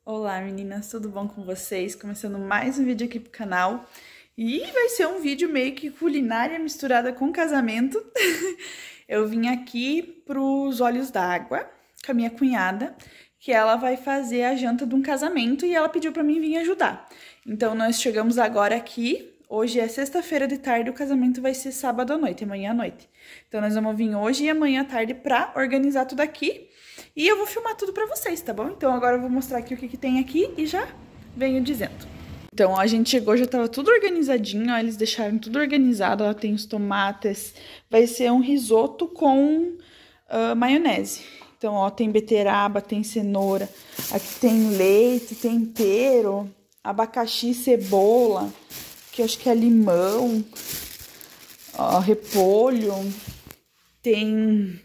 Olá meninas, tudo bom com vocês? Começando mais um vídeo aqui pro canal. E vai ser um vídeo meio que culinária misturada com casamento. Eu vim aqui pros Olhos d'Água com a minha cunhada, que ela vai fazer a janta de um casamento e ela pediu pra mim vir ajudar. Então nós chegamos agora aqui. Hoje é sexta-feira de tarde, o casamento vai ser sábado à noite, amanhã à noite. Então nós vamos vir hoje e amanhã à tarde pra organizar tudo aqui. E eu vou filmar tudo pra vocês, tá bom? Então agora eu vou mostrar aqui o que tem aqui e já venho dizendo. Então, ó, a gente chegou, já tava tudo organizadinho, ó, eles deixaram tudo organizado, ó, tem os tomates. Vai ser um risoto com maionese. Então, ó, tem beterraba, tem cenoura, aqui tem leite, tempero, abacaxi, cebola, que eu acho que é limão, ó, repolho, tem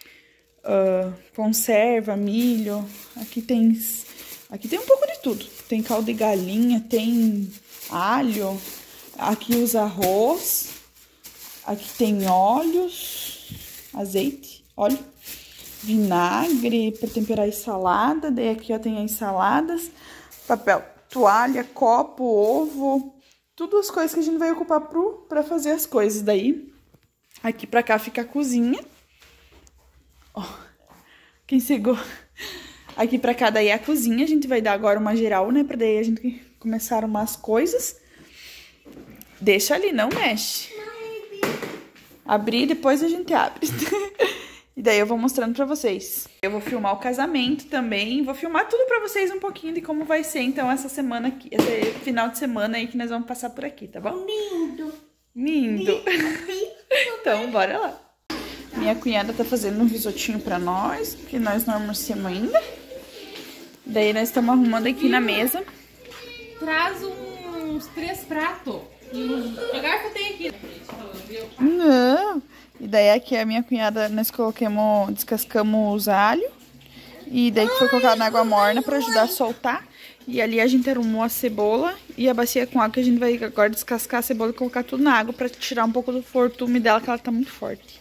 conserva, milho, aqui tem um pouco de tudo. Tem caldo de galinha, tem alho, aqui os arroz, aqui tem óleos, azeite, óleo, vinagre para temperar a salada, daí aqui ó tem as saladas, papel, toalha, copo, ovo, tudo as coisas que a gente vai ocupar para fazer as coisas. Daí aqui para cá fica a cozinha. Ó, quem chegou? Aqui pra cá daí é a cozinha, a gente vai dar agora uma geral, né? Pra daí a gente começar a arrumar as coisas. Deixa ali, não mexe. Abrir e depois a gente abre. E daí eu vou mostrando pra vocês. Eu vou filmar o casamento também, vou filmar tudo pra vocês um pouquinho de como vai ser, então, essa semana aqui, esse final de semana aí que nós vamos passar por aqui, tá bom? Lindo! Lindo! Então, bora lá. Minha cunhada tá fazendo um risotinho pra nós, que nós não almoçamos ainda. Daí nós estamos arrumando aqui na mesa. Traz uns 3 pratos. A garfo tem aqui. Não. E daí aqui a minha cunhada, nós descascamos os alho. E daí que foi colocado na água morna pra ajudar a soltar. E ali a gente arrumou a cebola e a bacia com água, que a gente vai agora descascar a cebola e colocar tudo na água pra tirar um pouco do fortume dela, que ela tá muito forte.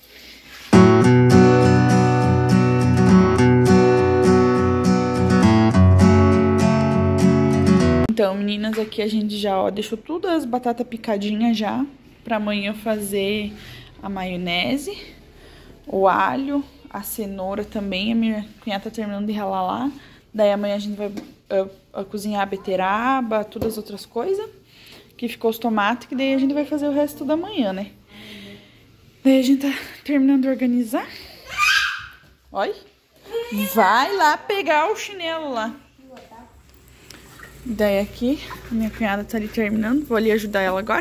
Então, meninas, aqui a gente já, ó, deixou tudo as batatas picadinhas já, pra amanhã fazer a maionese, o alho, a cenoura também, a minha cunhada tá terminando de ralar lá, daí amanhã a gente vai cozinhar a beterraba, todas as outras coisas, que ficou os tomates, que daí a gente vai fazer o resto da manhã, né? Daí a gente tá terminando de organizar. Olha, vai lá pegar o chinelo lá. Daí aqui, a minha cunhada tá ali terminando. Vou ali ajudar ela agora.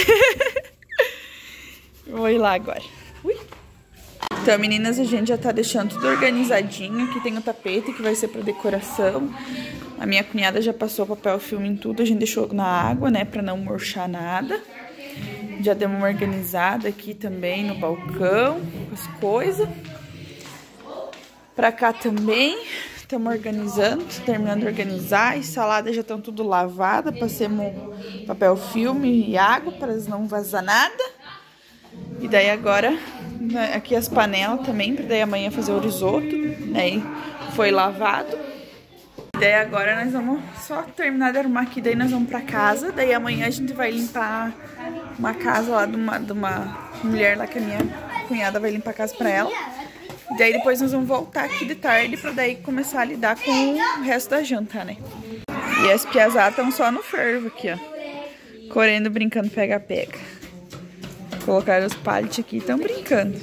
Vou ir lá agora. Ui. Então, meninas, a gente já tá deixando tudo organizadinho. Aqui tem o tapete que vai ser pra decoração. A minha cunhada já passou papel filme em tudo. A gente deixou na água, né, pra não murchar nada. Já deu uma organizada aqui também no balcão, com as coisas. Pra cá também. Estamos organizando, terminando de organizar. As saladas já estão tudo lavadas. Passemos papel filme e água para não vazar nada. E daí agora, aqui as panelas também, para daí amanhã fazer o risoto. Daí foi lavado. E daí agora nós vamos só terminar de arrumar aqui, daí nós vamos para casa. Daí amanhã a gente vai limpar uma casa lá de uma mulher lá que a minha cunhada vai limpar a casa para ela. E daí depois nós vamos voltar aqui de tarde pra daí começar a lidar com o resto da janta, né? E as piazadas estão só no fervo aqui, ó. Correndo, brincando, pega-pega. Colocaram os palitos aqui e estão brincando.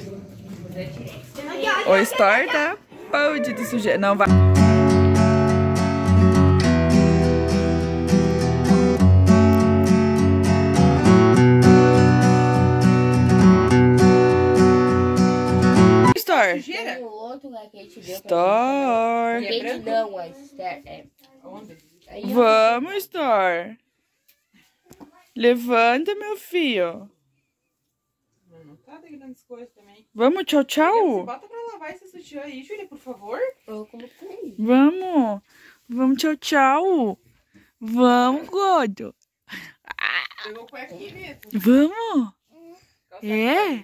O store tá podre de sujeira. Não vai... Store. Store. Vamos, Store. Levanta, meu filho. Não tá grandes coisas também. Vamos, tchau, tchau. Bota pra lavar esse sutiã aí, Júlia, por favor. Vamos. Vamos, tchau, tchau. Vamos, gordo. Eu vou pôr aqui mesmo. Vamos. É.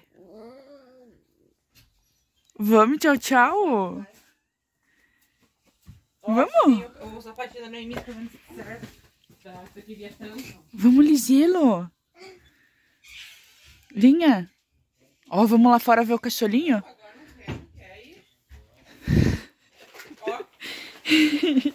Vamos, tchau, tchau. Vamos? O sapatinho da Noemi tá vendo certo. Eu queria tanto. Vamos, Lisielo. Vinha. Ó, vamos lá fora ver o cacholinho? Agora não quer ir? Ó.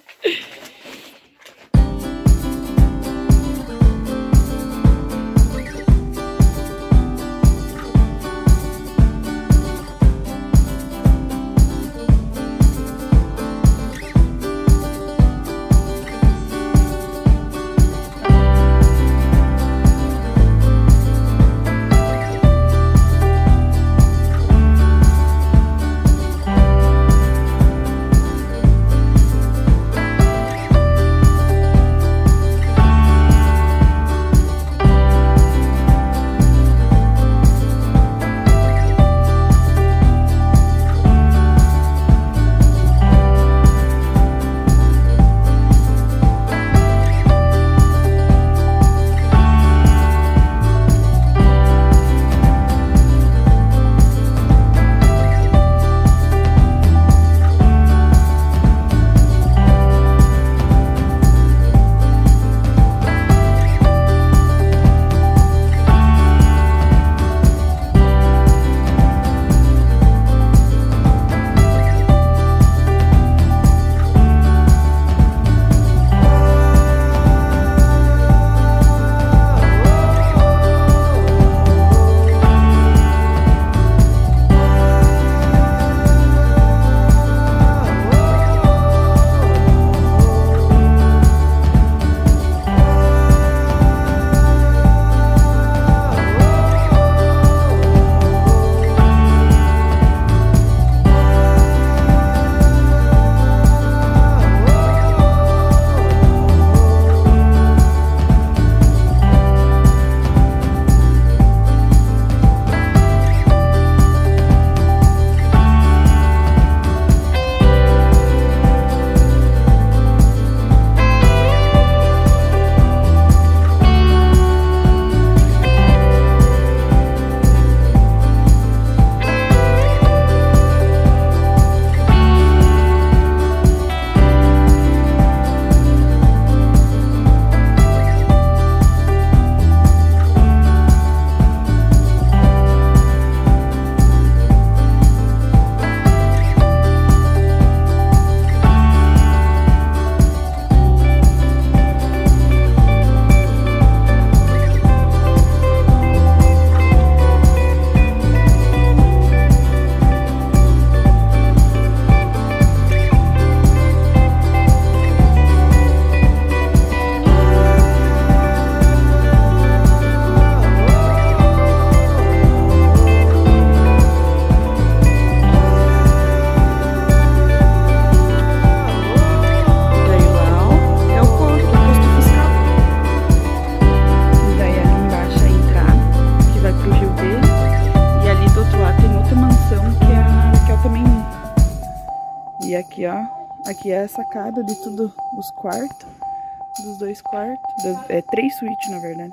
aqui, ó. Aqui é a sacada de tudo, os quartos. Dos 2 quartos. É 3 suítes, na verdade.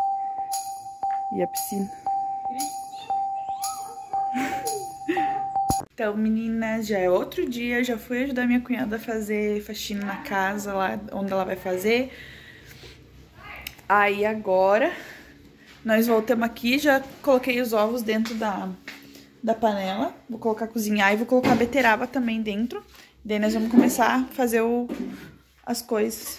E a piscina. Então, meninas, já é outro dia. Já fui ajudar minha cunhada a fazer faxina na casa, lá onde ela vai fazer. Aí agora, nós voltamos aqui. Já coloquei os ovos dentro da panela. Vou colocar cozinhar e vou colocar a beterraba também dentro. Daí nós vamos começar a fazer as coisas.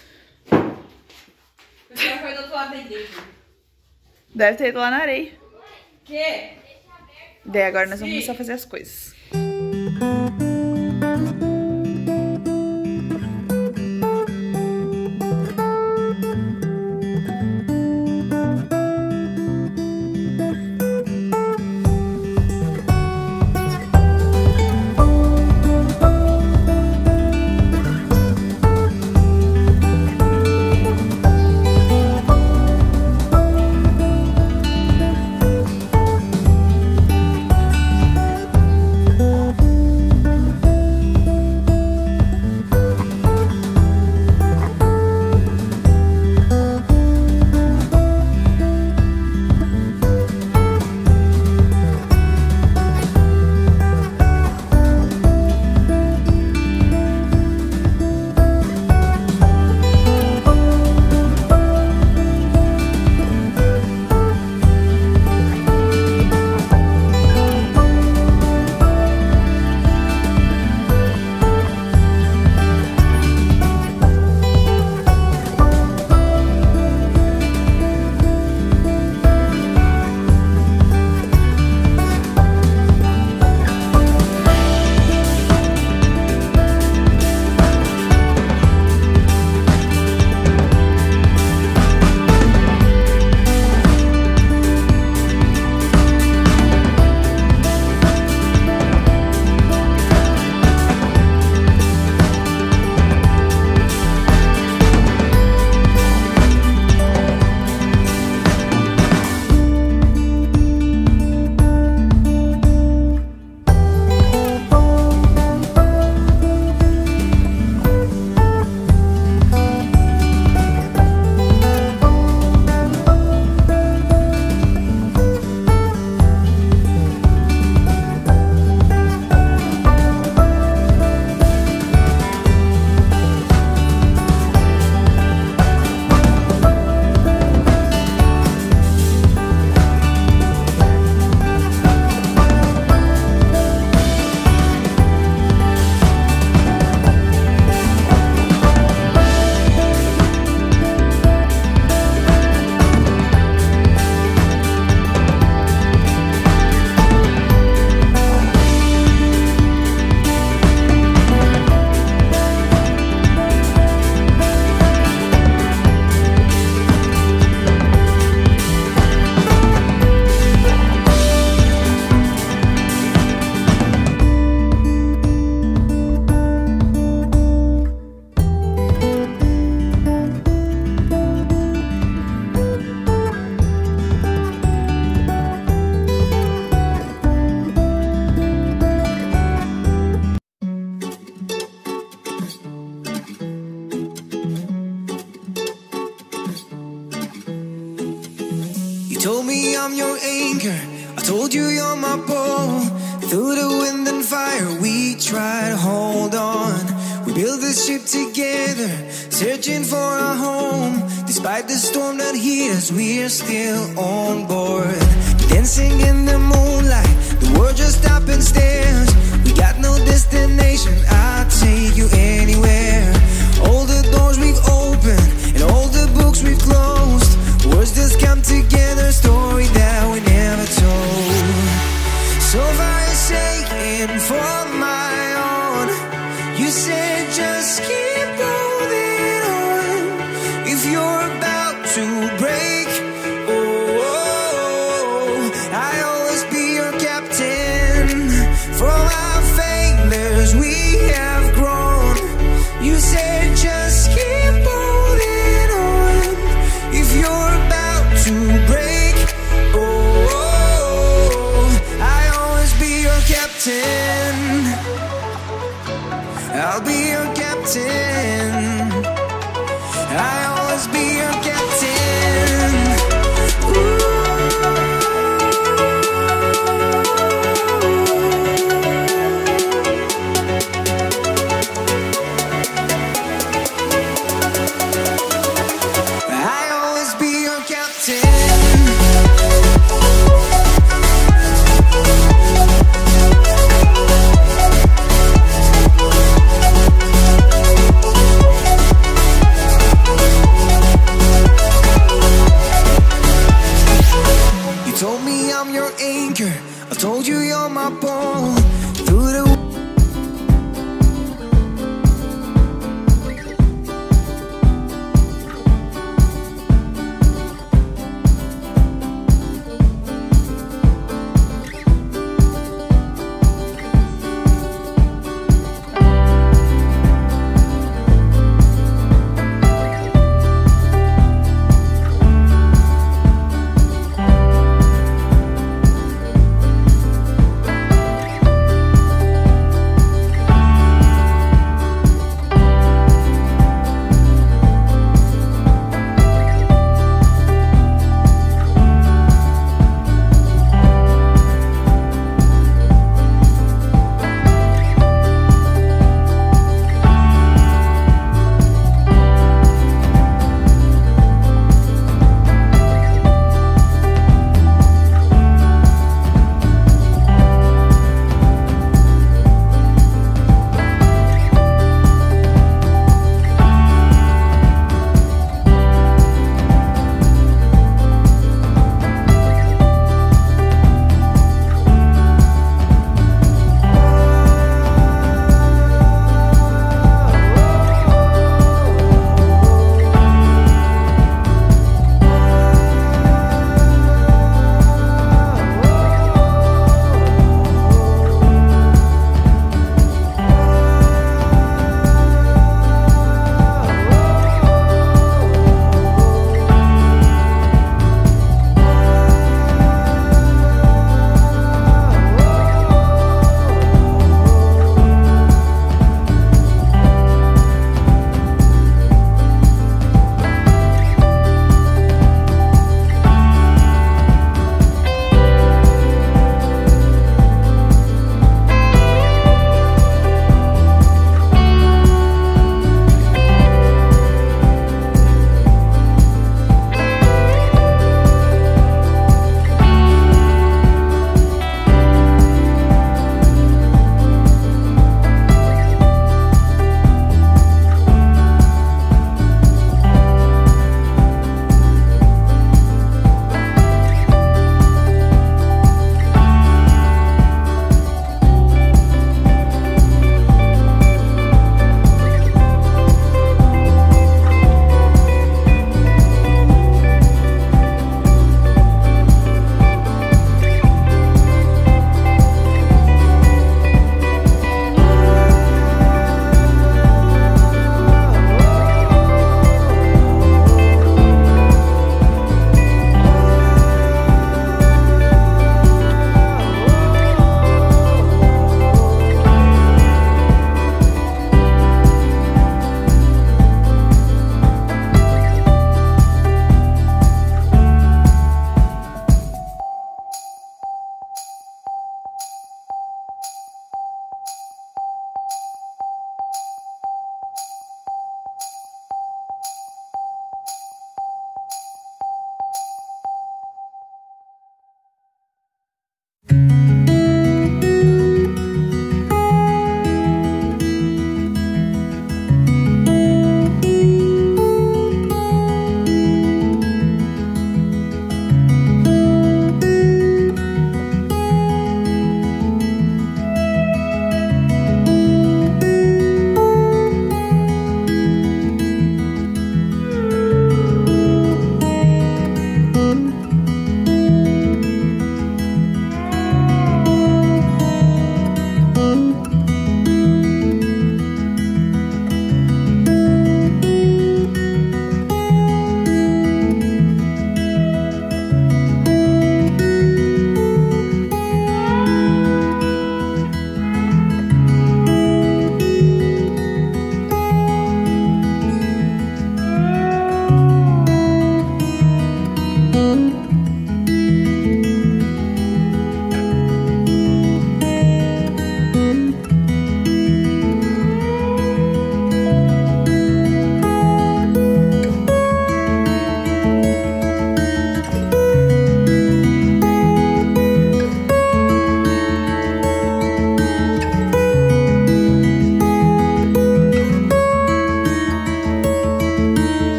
Você foi do outro lado da igreja. Deve ter ido lá na areia. Que? Daí agora nós vamos começar a fazer as coisas. told me I'm your anchor, I told you you're my pole. Through the wind and fire we tried to hold on. We built this ship together, searching for a home. Despite the storm that hit us, we're still on board. Dancing in the moonlight, the world just stopped and stares. We got no destination, I'll take you anywhere. All the doors we've opened and all the books we've closed, words just come together, story that we never told. So far you're shaking for my own. You said just keep holding on. If you're about to